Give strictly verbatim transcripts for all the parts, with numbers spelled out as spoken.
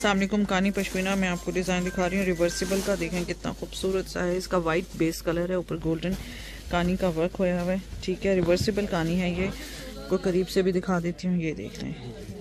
अस्सलामुअलैकुम, कानी पश्मीना में आपको डिज़ाइन दिखा रही हूँ रिवर्सिबल का। देखें कितना खूबसूरत सा है। इसका वाइट बेस कलर है, ऊपर गोल्डन कानी का वर्क होया हुआ है। ठीक है, रिवर्सिबल कानी है ये। को करीब से भी दिखा देती हूँ। ये देख लें,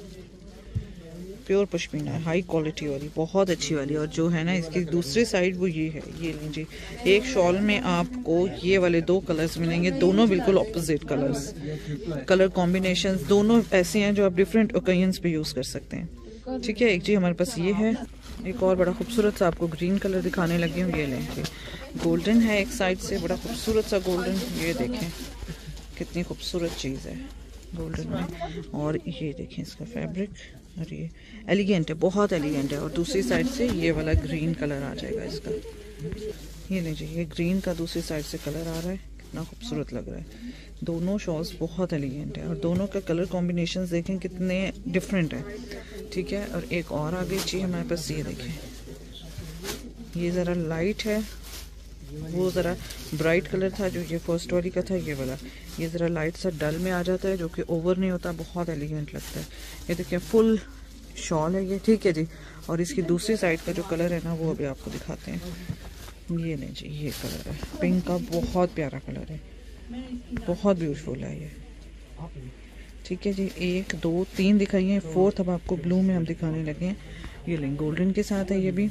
प्योर पश्मीना है, हाई क्वालिटी वाली, बहुत अच्छी वाली। और जो है ना इसकी दूसरी साइड वो ये है, ये लीजिए। एक शॉल में आपको ये वाले दो कलर्स मिलेंगे, दोनों बिल्कुल ऑपोजिट कलर्स। कलर कॉम्बिनेशंस दोनों ऐसे हैं जो आप डिफरेंट ओकेजन्स पे यूज़ कर सकते हैं। ठीक है, एक जी हमारे पास ये है। एक और बड़ा खूबसूरत सा आपको ग्रीन कलर दिखाने लगी हूँ। ये लें जी, गोल्डन है एक साइड से, बड़ा खूबसूरत सा गोल्डन। ये देखें कितनी खूबसूरत चीज़ है गोल्डन में। और ये देखें इसका फैब्रिक, और ये एलिगेंट है, बहुत एलिगेंट है। और दूसरी साइड से ये वाला ग्रीन कलर आ जाएगा इसका। ये लीजिए, ये ग्रीन का दूसरी साइड से कलर आ रहा है, कितना खूबसूरत लग रहा है। दोनों शॉल्स बहुत एलिगेंट है और दोनों का कलर कॉम्बिनेशंस देखें कितने डिफरेंट है। ठीक है, और एक और आगे चाहिए हमारे पास। ये देखें, ये ज़रा लाइट है, वो ज़रा ब्राइट कलर था जो ये फर्स्ट वाली का था। ये वाला ये ज़रा लाइट सा डल में आ जाता है, जो कि ओवर नहीं होता, बहुत एलिगेंट लगता है। ये देखिए फुल शॉल है ये। ठीक है जी, और इसकी दूसरी साइड का जो कलर है ना वो अभी आपको दिखाते हैं। ये नहीं जी, ये कलर है पिंक का, बहुत प्यारा कलर है, बहुत ब्यूटीफुल है ये। ठीक है जी, एक दो तीन दिखाइए, फोर्थ अब आपको ब्लू में हम दिखाने लगे हैं। ये लें, गोल्डन के साथ है ये भी।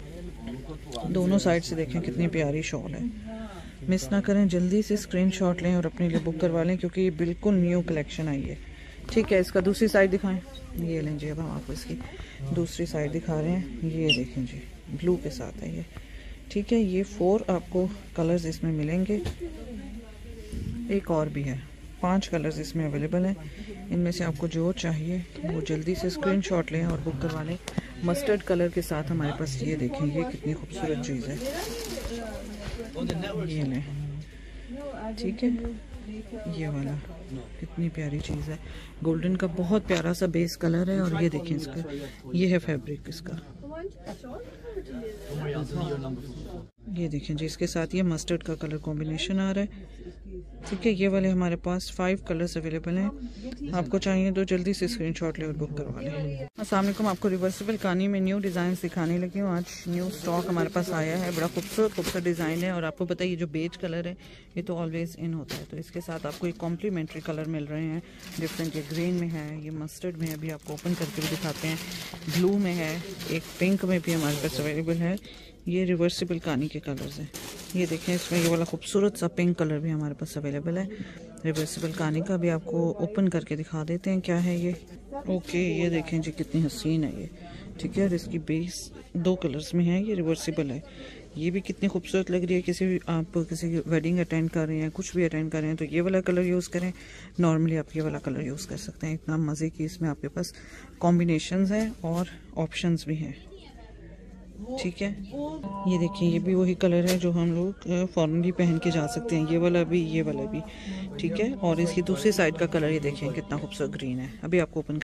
दोनों साइड से देखें कितनी प्यारी शॉल है। मिस ना करें, जल्दी से स्क्रीनशॉट लें और अपने लिए बुक करवा लें, क्योंकि ये बिल्कुल न्यू कलेक्शन आई है। ठीक है, इसका दूसरी साइड दिखाएं। ये लें जी, अब हम आपको इसकी दूसरी साइड दिखा रहे हैं। ये देखें जी, ब्लू के साथ है ये। ठीक है, ये फोर आपको कलर्स इसमें मिलेंगे। एक और भी है, पांच कलर्स इसमें अवेलेबल हैं। इनमें से आपको जो चाहिए वो जल्दी से स्क्रीनशॉट लें और बुक करवा लें। मस्टर्ड कलर के साथ हमारे पास ये देखें, ये कितनी खूबसूरत चीज़ है। ये लें, ठीक है, ये वाला कितनी प्यारी चीज़ है। गोल्डन का बहुत प्यारा सा बेस कलर है। और ये देखें इसका, ये है फैब्रिक इसका। ये देखें जी, इसके साथ ये मस्टर्ड का कलर कॉम्बिनेशन आ रहा है। ठीक है, ये वाले हमारे पास फाइव कलर्स अवेलेबल हैं। आपको चाहिए तो जल्दी से स्क्रीनशॉट ले और बुक करवा लें। अस्सलाम वालेकुम, आपको रिवर्सिबल कानी में न्यू डिज़ाइन दिखाने लगी हूँ। आज न्यू स्टॉक हमारे पास आया है, बड़ा खूबसूरत खूबसूरत डिज़ाइन है। और आपको पता है ये जो बेज कलर है ये तो ऑलवेज इन होता है, तो इसके साथ आपको एक कॉम्प्लीमेंट्री कलर मिल रहे हैं डिफरेंट। ये ग्रीन में है, ये मस्टर्ड में है, अभी आपको ओपन करके भी दिखाते हैं। ब्लू में है, एक पिंक में भी हमारे पास अवेलेबल है। ये रिवर्सिबल कानी के कलर्स हैं। ये देखें, इसमें ये वाला खूबसूरत सा पिंक कलर भी हमारे पास अवेलेबल है रिवर्सिबल कानी का। भी आपको ओपन करके दिखा देते हैं क्या है ये। ओके, ये देखें जी कितनी हसीन है ये। ठीक है, और इसकी बेस दो कलर्स में है, ये रिवर्सिबल है। ये भी कितनी खूबसूरत लग रही है। किसी भी आप किसी की वेडिंग अटेंड कर रहे हैं, कुछ भी अटेंड कर रहे हैं, तो ये वाला कलर यूज़ करें। नॉर्मली आप ये वाला कलर यूज़ कर सकते हैं। इतना मज़े की इसमें आपके पास कॉम्बिनेशंस हैं और ऑप्शंस भी हैं। ठीक है, ये देखिए, ये भी वही कलर है जो हम लोग फॉर्मली पहन के जा सकते हैं। ये वाला भी, ये वाला भी। ठीक है, और इसकी दूसरी साइड का कलर ये देखिए कितना खूबसूरत ग्रीन है। अभी आपको ओपन